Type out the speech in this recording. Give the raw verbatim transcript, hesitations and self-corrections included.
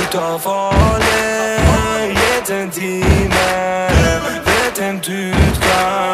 av alle. Gitt en time, vet en du skal